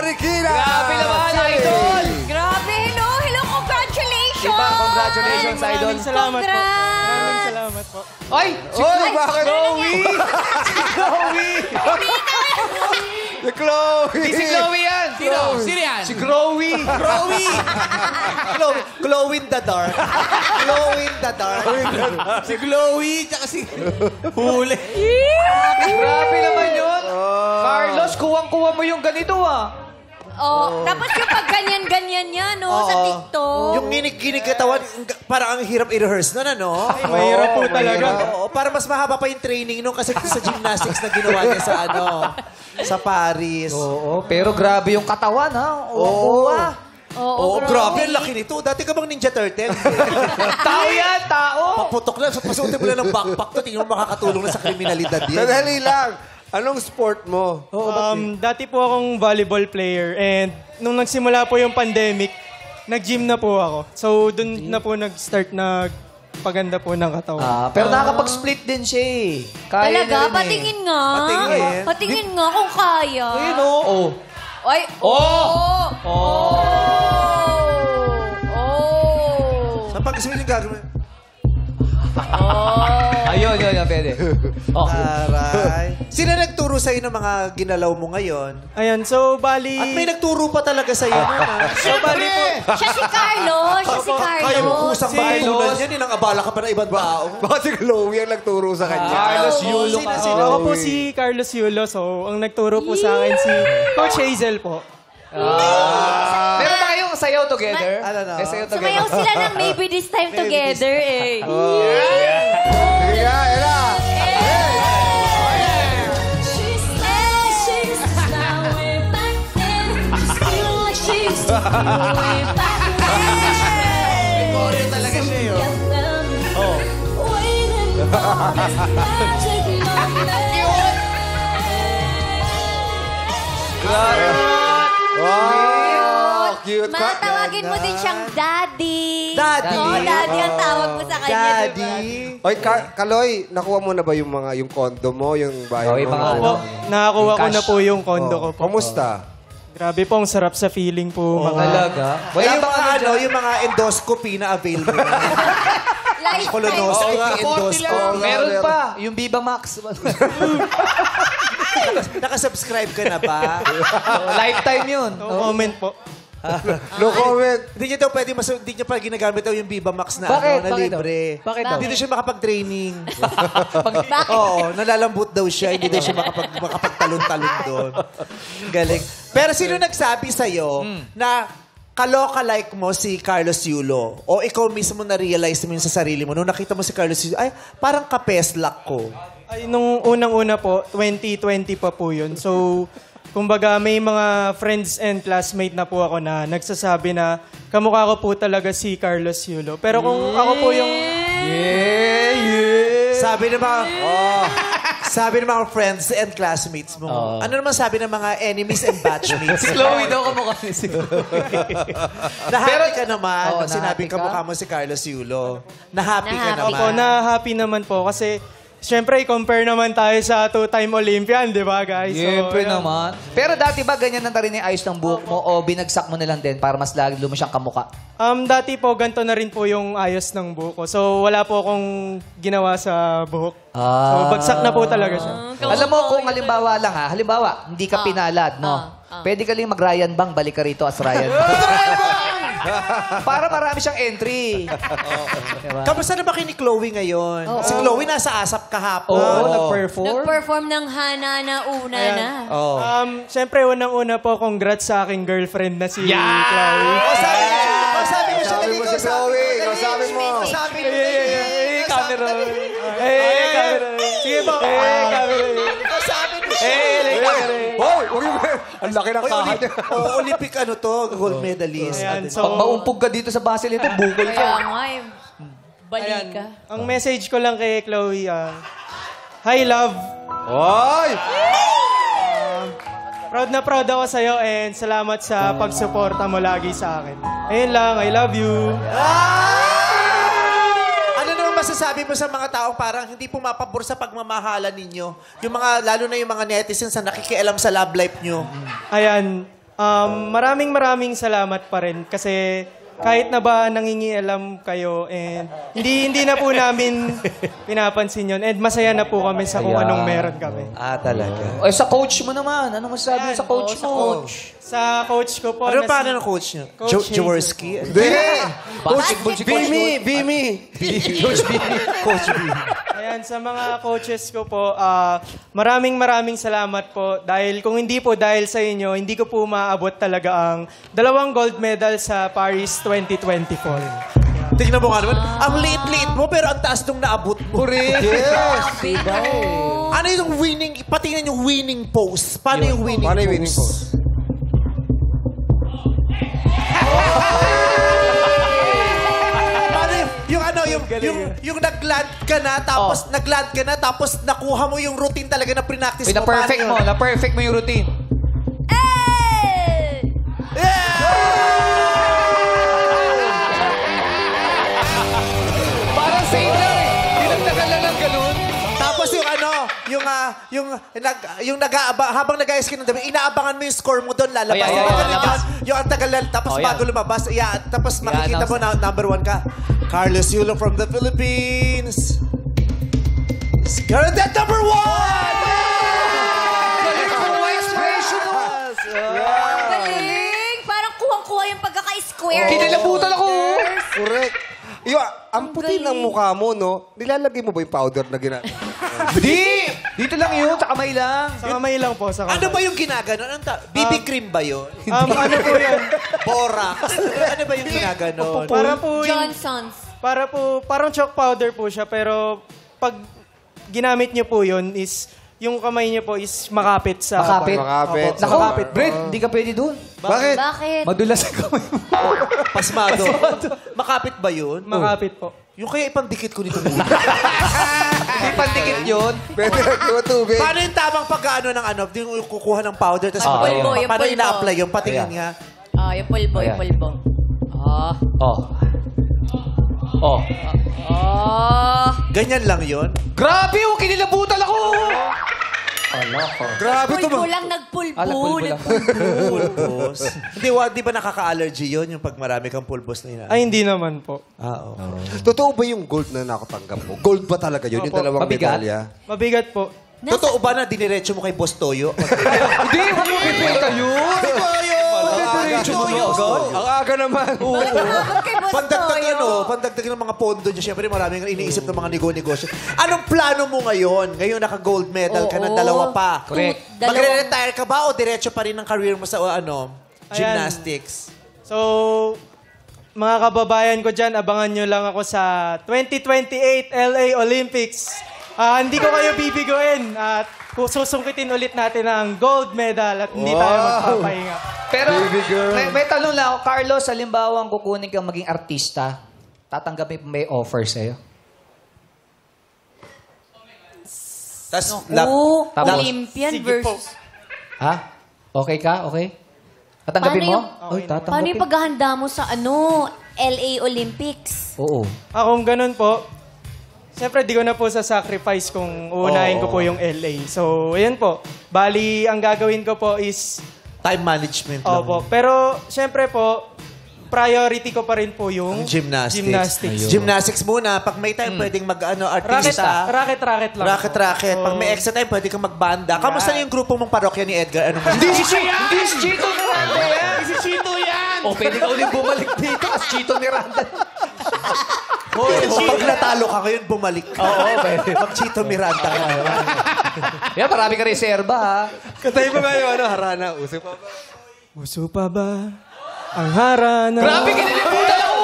Regina! Grabe naman, idol! Grabe, hello, hello, congratulations! Diba, congratulations, idol. Maraming salamat po. Congrats! Maraming salamat po. Ay! Oy, bakit? Chloe! Chloe! Si Chloe! Di si Chloe yan! Sino? Sino yan? Si Chloe! Chloe! Glow in the dark. Glow in the dark. Si Chloe, tsaka si Huli. Grabe naman yun! Carlos, kuwang-kuwa mo yung ganito ah. Oh, tapos yung pag ganyan-ganyan niya, no, sa TikTok. Yung ginig-ginig katawan, parang ang hirap i-rehearse nun, ano? Mahirap po talaga. Oo, para mas mahaba pa yung training nung kasi sa gymnastics na ginawa niya sa sa Paris. Oo, pero grabe yung katawan ha. Oo. Oo, grabe, ang laki nito. Dati ka bang Ninja Turtle? Tao yan, tao! Paputok na, pasuotin mo lang ng backpack to, tingnan mo makakatulong na sa kriminalidad yan. Sandali lang. Anong sport mo? Dati po akong volleyball player and nung nagsimula po yung pandemic, nag-gym na po ako. So, dun na po nag-start na paganda po ng katawan. Pero nakakapag-split din siya eh. Kaya Talaga? na rin eh. Patingin nga. Patingin. Patingin nga kung kaya. Ayun oh. Ay, Sa pag-swing yung gagawin. Ayun, pwede. Aray. Sino nagturo sa'yo ng mga ginalaw mo ngayon? Ayan, so bali... At may nagturo pa talaga sa'yo nun, ha? So bali po... siya si Carlos. Siya si Kaya mo Carlos. kusang batunan yan, nilang abala ka pa ng ibang tao. Bakit si Chloe ang nagturo sa kanya? Carlos Yulo ka. Ako po si Carlos Yulo. So, ang nagturo po sa akin si Coach Hazel po. Meron ba kayong sayaw together? Ano na? May sayaw together. Sumayaw sila ng Maybe This Time Together eh. Sige nga, Ella! Koryo talaga siya yun. Wow! Cute pa. Matawagin mo din siyang Daddy. Daddy. Oo, Daddy ang tawag mo sa kanya, Daddy. diba? Oy, Kaloy, nakuha mo na ba yung condo mo, yung bahay yung mo? mga Opo, nakakuha ko na po yung kondo ko po. Kamusta? Grabe po, ang sarap sa feeling po. Talaga? Wala Wala yung bang mga yung mga endoscopy na available na. Lifetime. Colonoscopy, endoscopy. Meron pa. Yung Viva Max. Nakasubscribe ka na ba? Lifetime yun. No comment po. No comment. Hindi niya daw pwede, hindi niya pa ginagamit daw yung Viva Max na, Bakit? na Bakit libre. daw? Bakit daw? Hindi daw siya makapag-training. Bakit? Oo, nalalambot daw siya. Hindi daw siya makapagtalon-talon doon. Galing. Pero sino nagsabi sa'yo na kaloka-like mo si Carlos Yulo? O ikaw mismo na-realize mo yun sa sarili mo? Nung nakita mo si Carlos Yulo, ay, parang kapeslak ko. Ay, nung unang-una po, 2020 pa po yun. So, kumbaga may mga friends and classmate na po ako na nagsasabi na kamukha ko po talaga si Carlos Yulo. Pero kung ako po yung... Sabi ng mga friends and classmates mo. Ano naman sabi ng mga enemies and batchmates? Si Chloe daw kamukha ni si Na-happy ka naman Oo, nung sinabing na-happy ka? kamukha mo si Carlos Yulo. Na-happy ka Na-happy. naman. Opo, na-happy naman po kasi siyempre, i-compare naman tayo sa two-time Olympian, di ba, guys? So, Siyempre ayun. naman. Pero dati ba ganyan na rin yung ayos ng buhok mo o binagsak mo na lang din para mas lalo mo siyang kamukha? Dati po, ganito na rin po yung ayos ng buhok ko. So, wala po akong ginawa sa buhok. So, bagsak na po talaga siya. Alam mo kung halimbawa lang ha, halimbawa, hindi ka pinalad, no? Pwede ka lang mag-Ryan Bang, balik ka rito as Ryan Bang. Para marami siyang entry. Diba? Kamusta na ba kay ni Chloe ngayon? Si Chloe nasa ASAP kahapon. Oo, nag-perform. Nag-perform ng Hana na una na. Siyempre, unang-una po, congrats sa aking girlfriend na si Chloe. Sabi mo siya, Sabi mo si Chloe. Sabi mo. Sabi mo. Camera. Camera. Sige po. Camera. Sabi mo Camera. Hoy! Ang laki ng kaha niya. Olympic gold medalist. Ayan, Pag so, maumpog ka dito sa Basel ito, bukol Kaya ka. nga eh. Balik ka. ang message ko lang kay Chloe, hi, love. Hoy! Proud na proud ako sa'yo and salamat sa pagsuporta mo lagi sa akin. Ayun lang, I love you. Ano naman masasabi mo sa mga taong parang hindi pumapabor sa pagmamahalan ninyo? Yung mga, lalo na yung mga netizens na nakikialam sa love life nyo. Ayan, Maraming salamat pa rin kasi kahit na ba nangingialam kayo and hindi na po namin pinapansin yun and masaya na po kami sa kung Ayan. anong meron kami. Talaga. Sa coach mo naman. Ano masasabi mo sa coach mo? Sa coach ko po. Ano na paano ng coach niyo? Coach Jaworski? Hindi! Basketball si coach. Bimi! Coach B. Coach B. Ayan, sa mga coaches ko po, maraming salamat po. Dahil kung hindi po dahil sa inyo, hindi ko po maabot talaga ang 2 gold medal sa Paris 2024. Tingnan mo nga naman. Ang liit-liit mo, pero ang taas nung naabot mo. Yes! Ano yung winning, patingnan yung winning pose. Paano yung winning Paano pose? yung winning pose? Paano yung ano, yung nag-land ka na, tapos nakuha mo yung routine talaga na pre-practice mo. Na-perfect mo. Na-perfect mo yung routine. Parang same lang eh. Dinagdagan lang ng ganun. Tapos yung ano, habang nag-ice ka ng dami, inaabangan mo yung score mo doon, lalabas. Oh, yeah, Diba yeah, ganun lalabas. yun? Yung ang tagal, tapos Oh, yeah. bago lumabas, tapos makikita mo na number 1 ka. Carlos Yulo from the Philippines. Scared that number 1! Galing mo, expression mo. Galing! Parang kuwang-kuwa yung pagkaka-square. Kinalabutan ako. Correct. Yung, ang puti ng mukha mo, no? Nilalagay mo ba yung powder na ginagawa? Di! Dito lang yun, sa kamay lang. Sa kamay lang po, sa kamay. Ano ba yung ginaganon? BB cream ba yun? ano po yan? Borax? Ano ba yung ginaganon? Parang chalk powder po siya, pero pag ginamit niyo po yun is, yung kamay niyo po is makapit sa... Makapit. Makapit. Opo, nakakapit. Brad, hindi ka pwede dun. Bakit? Bakit? Madulas ang kamay mo. Pasmado. Makapit ba yun? Makapit po. Yung kaya ipandikit ko nito muna. Hindi pandikit yun. Pwede nagtuwa tubig. Paano yung tamang pag-ano ng ano? Yung kukuha ng powder, tapos Pulbo, yung paano pulbo. ina-apply yung patingin Ayan. nga? Yung pulbo, yung Ayan. pulbo. Oh. Oh. Ganyan lang yun? Grabe, oh, kinilabutan ako. Grabe ito Pulbo ba? lang, nagpulbo. Pulbo lang. Pulbos. Di ba nakaka-allergy yun yung pag marami kang pulbos na yun? Ay, hindi naman po. Oo. Totoo ba yung gold na nakatanggap mo? Gold ba talaga yun? Yung Opo. dalawang Mabigat? medalya? Mabigat po. Totoo ba na diniretso mo kay Boss Toyo? Hindi, huwag mo pipilta yun. Ang aga naman. Bakit kay Boss Pandagdag ng mga pondo niya. Siyempre, maraming iniisip ng mga negosyo. Anong plano mo ngayon? Ngayon naka-gold medal ka na, Oo. dalawa pa. Correct. Magre-retire ka ba o diretso pa rin ang career mo sa gymnastics? So, mga kababayan ko dyan, abangan nyo lang ako sa 2028 LA Olympics. Hindi ko kayo bibigoin at susungkitin ulit natin ang gold medal at hindi tayo magpapahinga. Pero, may tanong lang ako. Carlos, halimbawa ang kukunin kang maging artista, tatanggapin may offer sa'yo? Tapos, Tapos? Olympian Sige po. versus... Ha? Okay ka? Okay? Tatanggapin mo? Oy, Paano tatanggapin. yung paghahanda mo sa LA Olympics? Oo. Kung ganun po, siyempre di ko na po sa-sacrifice kung uunahin ko po yung LA. So, ayan po. Bali, ang gagawin ko po is... time management lang. Opo. Pero, siyempre po, priority ko pa rin po yung Gymnastics. Gymnastics muna. Pag may time, pwedeng artista. Racket lang. Racket. Pag may extra time, pwede kang magbanda. Kamusta na yung grupo mong parokya ni Edgar? Ano Hindi si Chito Miranda yan! Si Chito yan! O, pwede ka ulit bumalik dito as Chito Miranda. Pag natalo ka ngayon, bumalik ka. Oo, pwede. Pag Chito Miranda ka. Yan, marami ka reserba, ha? Katay mo nga yung harana. Uso pa ba? Uso pa ba ang harana? Grabe, kinilimutan ako!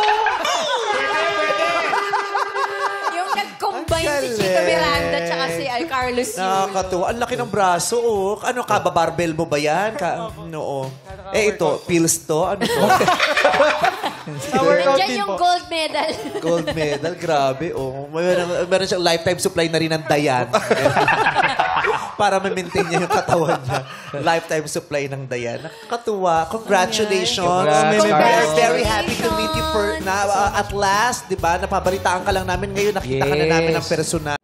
Yung nag-combine si Chito Miranda tsaka si Carlos Yulo. Nakakatuwa. Ang laki ng braso, oh. Ano ka, babarbell mo ba yan? Oo. Ito, pills to. Ano to? Sa workout Nandiyan din yung po. gold medal. Gold medal. Grabe, oh. Meron siyang lifetime supply na rin ng Dayan. Para ma-maintain niya yung katawan niya. Lifetime supply ng Dayan. Nakakatuwa. Congratulations. Congrats, We are Carlos. very happy to meet you at last. Diba? Napabalitaan ka lang namin ngayon. Nakita ka na namin ng personal.